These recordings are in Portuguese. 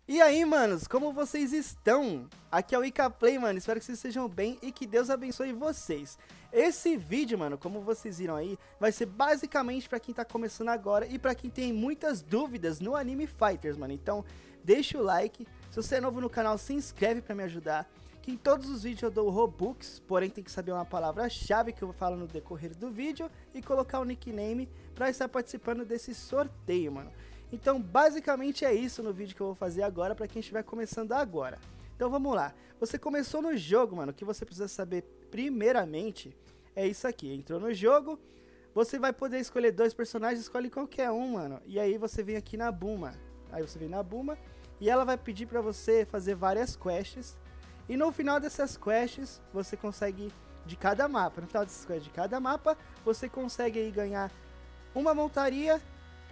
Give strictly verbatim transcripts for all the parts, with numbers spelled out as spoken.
E aí, manos, como vocês estão? Aqui é o Icaplay, mano, espero que vocês estejam bem e que Deus abençoe vocês. Esse vídeo, mano, como vocês viram aí, vai ser basicamente pra quem tá começando agora e pra quem tem muitas dúvidas no Anime Fighters, mano. Então, deixa o like, se você é novo no canal, se inscreve pra me ajudar. Que em todos os vídeos eu dou Robux, porém tem que saber uma palavra-chave que eu falo no decorrer do vídeo e colocar o nickname pra estar participando desse sorteio, mano. Então, basicamente é isso no vídeo que eu vou fazer agora pra quem estiver começando agora. Então, vamos lá. Você começou no jogo, mano, o que você precisa saber primeiramente é isso aqui. Entrou no jogo, você vai poder escolher dois personagens, escolhe qualquer um, mano. E aí você vem aqui na Buma. Aí você vem na Buma e ela vai pedir pra você fazer várias quests. E no final dessas quests, você consegue, de cada mapa, no final dessas quests de cada mapa, você consegue aí ganhar uma montaria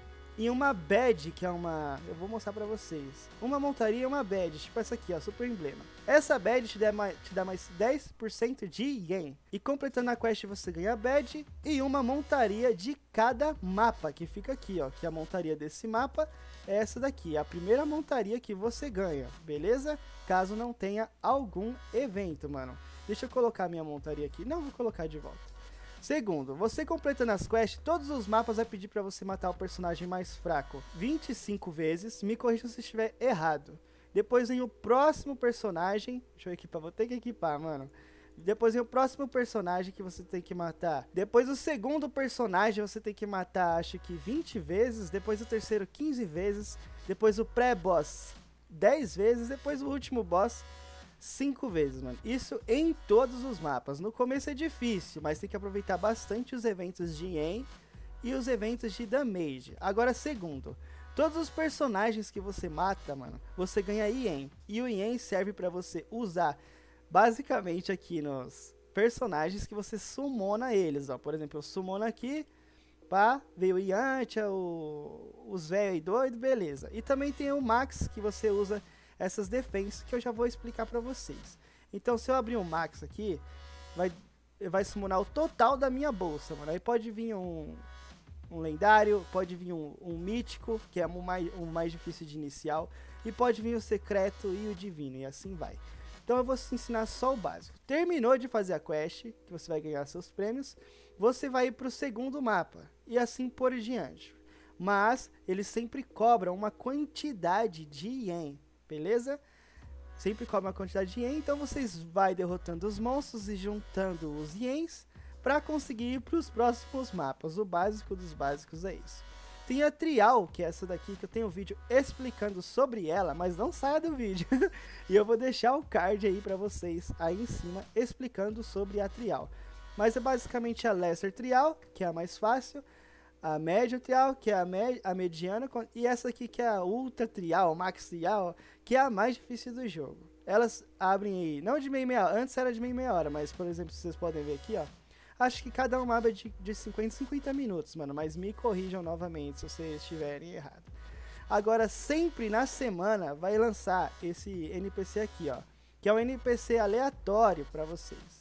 e uma badge, que é uma... eu vou mostrar pra vocês. Uma montaria e uma badge, tipo essa aqui, ó, super emblema. Essa badge te dá mais, te dá mais dez por cento de ien. E completando a quest você ganha a badge e uma montaria de cada mapa, que fica aqui, ó. Que a montaria desse mapa é essa daqui, a primeira montaria que você ganha, beleza? Caso não tenha algum evento, mano. Deixa eu colocar minha montaria aqui. Não, vou colocar de volta. Segundo, você completando as quests, todos os mapas vai pedir pra você matar o personagem mais fraco vinte e cinco vezes, me corrija se estiver errado. Depois vem o próximo personagem, deixa eu equipar, vou ter que equipar, mano. Depois vem o próximo personagem que você tem que matar. Depois o segundo personagem você tem que matar, acho que vinte vezes. Depois o terceiro, quinze vezes. Depois o pré-boss, dez vezes. Depois o último boss, cinco vezes, mano. Isso em todos os mapas. No começo é difícil, mas tem que aproveitar bastante os eventos de ien e os eventos de damage. Agora, segundo, todos os personagens que você mata, mano, você ganha ien. E o ien serve pra você usar basicamente aqui nos personagens que você summona eles, ó. Por exemplo, eu summono aqui, pá, veio o Yantia, o, os velhos aí doido, beleza. E também tem o Max, que você usa essas defensas, que eu já vou explicar pra vocês. Então, se eu abrir um Max aqui, vai, vai summonar o total da minha bolsa, mano. Aí pode vir um, um lendário, pode vir um, um mítico, que é o mais, o mais difícil de inicial, e pode vir o secreto e o divino, e assim vai. Então eu vou te ensinar só o básico. Terminou de fazer a quest, que você vai ganhar seus prêmios, você vai ir pro segundo mapa, e assim por diante. Mas eles sempre cobram uma quantidade de ien, beleza? Sempre cobra uma quantidade de ien, então vocês vai derrotando os monstros e juntando os iens para conseguir ir para os próximos mapas. O básico dos básicos é isso. Tem a Trial, que é essa daqui, que eu tenho um vídeo explicando sobre ela, mas não saia do vídeo. E eu vou deixar o card aí para vocês, aí em cima, explicando sobre a Trial. Mas é basicamente a Lesser Trial, que é a mais fácil, a Média Trial, que é a, med a mediana, e essa aqui que é a Ultra Trial, Max Trial, que é a mais difícil do jogo. Elas abrem aí, não de meia meia hora, antes era de meia meia hora, mas por exemplo, vocês podem ver aqui, ó. Acho que cada uma abre de, de cinquenta em cinquenta minutos, mano, mas me corrijam novamente se vocês estiverem errado. Agora, sempre na semana vai lançar esse N P C aqui, ó, que é um N P C aleatório pra vocês.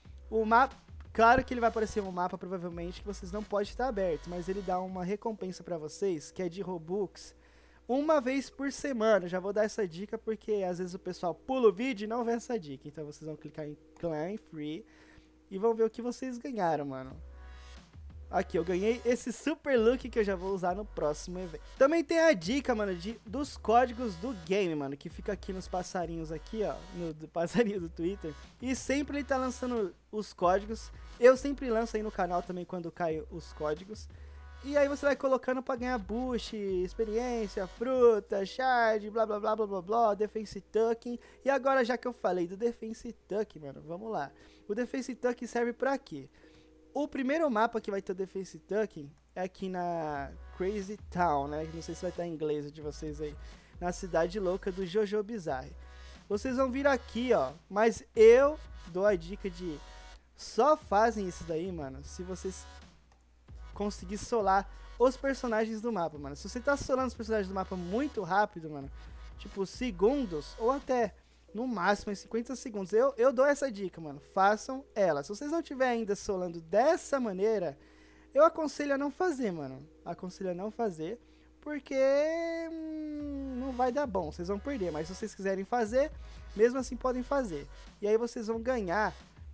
O mapa... Claro que ele vai aparecer um mapa, provavelmente, que vocês não podem estar aberto, mas ele dá uma recompensa pra vocês, que é de Robux, uma vez por semana. Já vou dar essa dica, porque às vezes o pessoal pula o vídeo e não vê essa dica. Então vocês vão clicar em Claim Free e vão ver o que vocês ganharam, mano. Aqui, eu ganhei esse super look que eu já vou usar no próximo evento. Também tem a dica, mano, de, dos códigos do game, mano, que fica aqui nos passarinhos aqui, ó, no do passarinho do Twitter. E sempre ele tá lançando os códigos. Eu sempre lanço aí no canal também quando cai os códigos. E aí você vai colocando pra ganhar boost, experiência, fruta, shard, blá blá blá blá blá blá, defense tucking. E agora, já que eu falei do defense tucking, mano, vamos lá. O defense tucking serve pra quê? O primeiro mapa que vai ter o defense tucking é aqui na Crazy Town, né? Não sei se vai estar em inglês de vocês aí. Na cidade louca do Jojo Bizarre. Vocês vão vir aqui, ó. Mas eu dou a dica de... só fazem isso daí, mano, se vocês conseguir solar os personagens do mapa, mano. Se você tá solando os personagens do mapa muito rápido, mano, tipo segundos ou até no máximo em cinquenta segundos, eu, eu dou essa dica, mano, façam ela. Se vocês não tiver ainda solando dessa maneira, eu aconselho a não fazer, mano. Aconselho a não fazer, porque hum, não vai dar bom, vocês vão perder. Mas se vocês quiserem fazer, mesmo assim podem fazer. E aí vocês vão ganhar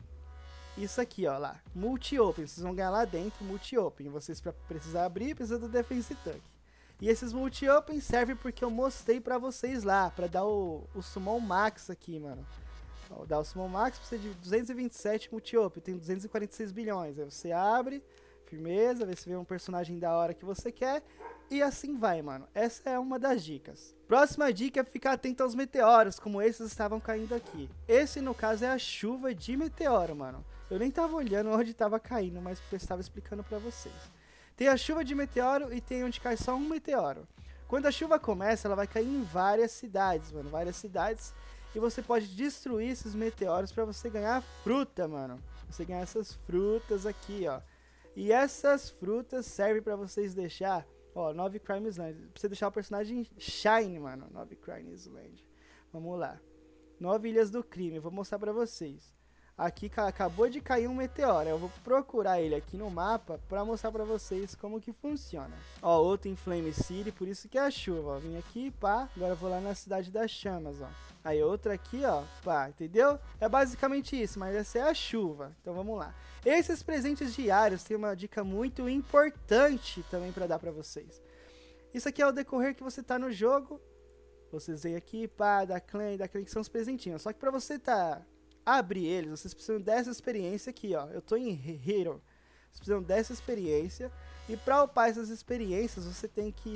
isso aqui, ó, lá, multi-open. Vocês vão ganhar lá dentro, multi-open. Vocês, pra precisar abrir, precisa do Defense Tank. E esses multi-open servem porque eu mostrei pra vocês lá, pra dar o, o Summon Max aqui, mano. Ó, dar o Summon Max precisa de duzentos e vinte e sete multi-open, tem duzentos e quarenta e seis bilhões. Aí você abre, firmeza, vê se vê um personagem da hora que você quer. E assim vai, mano. Essa é uma das dicas. Próxima dica é ficar atento aos meteoros, como esses estavam caindo aqui. Esse, no caso, é a chuva de meteoro, mano. Eu nem tava olhando onde tava caindo, mas eu estava explicando pra vocês. Tem a chuva de meteoro e tem onde cai só um meteoro. Quando a chuva começa, ela vai cair em várias cidades, mano. Várias cidades. E você pode destruir esses meteoros pra você ganhar fruta, mano. Você ganhar essas frutas aqui, ó. E essas frutas servem pra vocês deixar... Ó, nove Crimes Land. Pra você deixar o personagem Shine, mano. nove Crimes Land. Vamos lá. nove Ilhas do Crime. Vou mostrar pra vocês. Aqui acabou de cair um meteoro. Eu vou procurar ele aqui no mapa pra mostrar pra vocês como que funciona. Ó, outro em Flame City, por isso que é a chuva, ó. Vim aqui, pá. Agora eu vou lá na Cidade das Chamas, ó. Aí outra aqui, ó, pá, entendeu? É basicamente isso, mas essa é a chuva. Então vamos lá. Esses presentes diários tem uma dica muito importante também pra dar pra vocês. Isso aqui é o decorrer que você tá no jogo. Vocês vêm aqui, pá, da clã, da clã, que são os presentinhos. Só que pra você tá... abrir eles, vocês precisam dessa experiência aqui, ó. Eu tô em Hero. Vocês precisam dessa experiência. E pra upar essas experiências, você tem que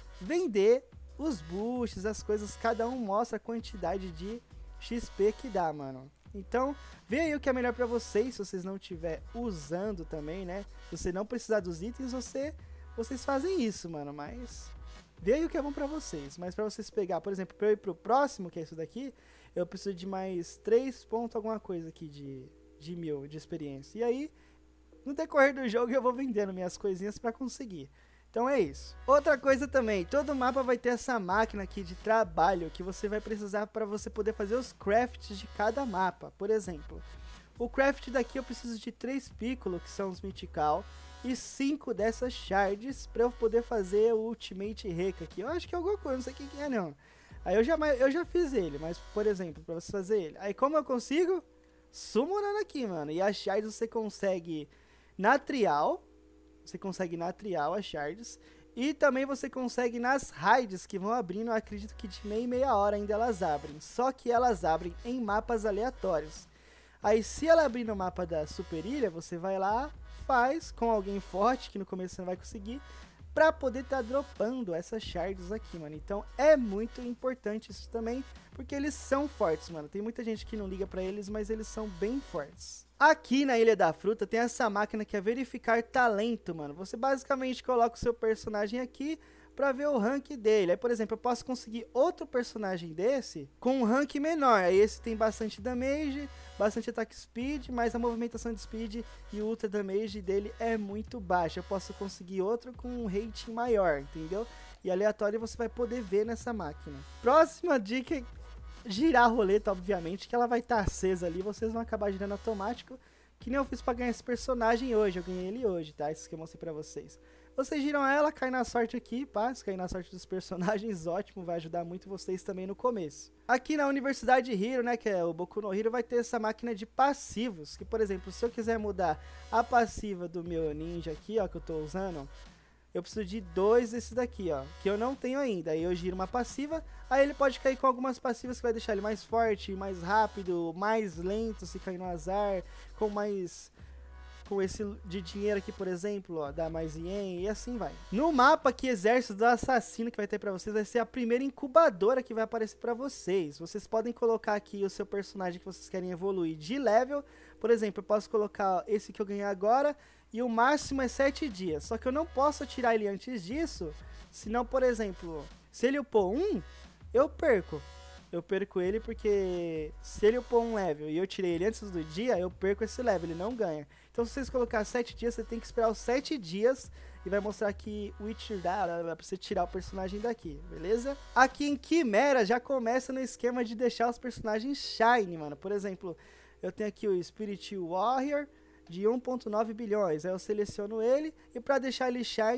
vender os boosts, as coisas. Cada um mostra a quantidade de X P que dá, mano. Então, vê aí o que é melhor pra vocês. Se vocês não estiver usando também, né? Se você não precisar dos itens, você, vocês fazem isso, mano. Mas vê aí o que é bom pra vocês. Mas pra vocês pegar, por exemplo, pra eu ir pro próximo, que é isso daqui... eu preciso de mais três pontos alguma coisa aqui de, de mil de experiência. E aí, no decorrer do jogo, eu vou vendendo minhas coisinhas pra conseguir. Então é isso. Outra coisa também, todo mapa vai ter essa máquina aqui de trabalho que você vai precisar para você poder fazer os crafts de cada mapa. Por exemplo, o craft daqui eu preciso de três Piccolo, que são os Mythical, e cinco dessas shards para eu poder fazer o Ultimate Reca aqui. Eu acho que é alguma coisa, não sei o que é não. Aí eu já, eu já fiz ele, mas, por exemplo, pra você fazer ele. Aí como eu consigo? Summonando aqui, mano. E as shards você consegue na trial. Você consegue na trial as shards. E também você consegue nas raids que vão abrindo. Eu acredito que de meia e meia hora ainda elas abrem. Só que elas abrem em mapas aleatórios. Aí se ela abrir no mapa da Super Ilha, você vai lá, faz com alguém forte, que no começo você não vai conseguir, pra poder estar tá dropando essas shards aqui, mano. Então é muito importante isso também, porque eles são fortes, mano. Tem muita gente que não liga pra eles, mas eles são bem fortes. Aqui na Ilha da Fruta tem essa máquina que é verificar talento, mano. Você basicamente coloca o seu personagem aqui pra ver o rank dele. Aí, por exemplo, eu posso conseguir outro personagem desse com um rank menor. Aí esse tem bastante damage, bastante attack speed, mas a movimentação de speed e o ultra damage dele é muito baixa. Eu posso conseguir outro com um rating maior, entendeu? E aleatório você vai poder ver nessa máquina. Próxima dica é girar a roleta, obviamente, que ela vai estar acesa ali. Vocês vão acabar girando automático, que nem eu fiz pra ganhar esse personagem hoje. Eu ganhei ele hoje, tá? Esses que eu mostrei pra vocês. Vocês giram ela, cai na sorte aqui, pá, se cair na sorte dos personagens, ótimo, vai ajudar muito vocês também no começo. Aqui na Universidade Hero, né, que é o Boku no Hero, vai ter essa máquina de passivos, que, por exemplo, se eu quiser mudar a passiva do meu ninja aqui, ó, que eu tô usando, eu preciso de dois desses daqui, ó, que eu não tenho ainda. Aí eu giro uma passiva, aí ele pode cair com algumas passivas que vai deixar ele mais forte, mais rápido, mais lento se cair no azar, com mais... com esse de dinheiro aqui, por exemplo, ó, dá mais ien e assim vai. No mapa aqui, Exército do Assassino, que vai ter pra vocês, vai ser a primeira incubadora que vai aparecer pra vocês. Vocês podem colocar aqui o seu personagem que vocês querem evoluir de level. Por exemplo, eu posso colocar esse que eu ganhei agora e o máximo é sete dias. Só que eu não posso tirar ele antes disso, senão, por exemplo, se ele upou um, eu perco. Eu perco ele porque se ele upou um level e eu tirei ele antes do dia, eu perco esse level, ele não ganha. Então se vocês colocar sete dias, você tem que esperar os sete dias e vai mostrar que o Witcher dá pra você tirar o personagem daqui, beleza? Aqui em Quimera já começa no esquema de deixar os personagens shine, mano. Por exemplo, eu tenho aqui o Spirit Warrior de um ponto nove bilhões, aí eu seleciono ele e pra deixar ele shine,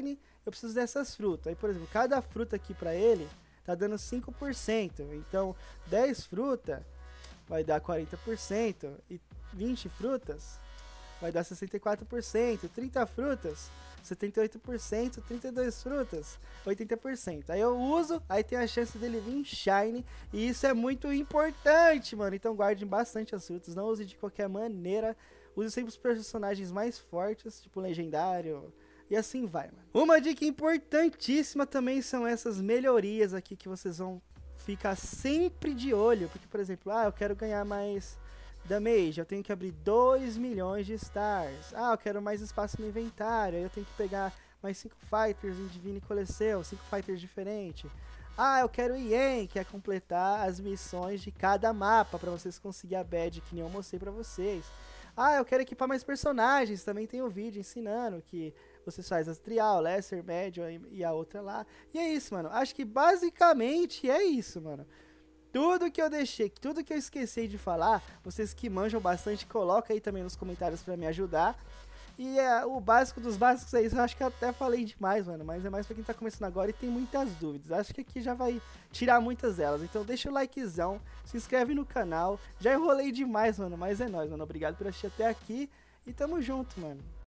eu preciso dessas frutas. Aí, por exemplo, cada fruta aqui pra ele tá dando cinco por cento. Então, dez frutas vai dar quarenta por cento. E vinte frutas vai dar sessenta e quatro por cento. trinta frutas, setenta e oito por cento. trinta e duas frutas, oitenta por cento. Aí eu uso, aí tem a chance dele vir shine. E isso é muito importante, mano. Então guardem bastante as frutas. Não use de qualquer maneira. Use sempre os personagens mais fortes, tipo legendário. E assim vai, mano. Uma dica importantíssima também são essas melhorias aqui que vocês vão ficar sempre de olho. Porque, por exemplo, ah, eu quero ganhar mais damage, eu tenho que abrir dois milhões de stars. Ah, eu quero mais espaço no inventário, aí eu tenho que pegar mais cinco fighters em Divine Coliseu, cinco fighters diferentes. Ah, eu quero Yen, que é completar as missões de cada mapa para vocês conseguirem a badge que nem eu mostrei para vocês. Ah, eu quero equipar mais personagens, também tem um vídeo ensinando que vocês fazem as trial, lesser, médio e a outra lá. E é isso, mano. Acho que basicamente é isso, mano. Tudo que eu deixei, tudo que eu esqueci de falar, vocês que manjam bastante, coloca aí também nos comentários pra me ajudar. E é, o básico dos básicos é isso, eu acho que eu até falei demais, mano, mas é mais pra quem tá começando agora e tem muitas dúvidas. Acho que aqui já vai tirar muitas delas, então deixa o likezão, se inscreve no canal. Já enrolei demais, mano, mas é nóis, mano. Obrigado por assistir até aqui e tamo junto, mano.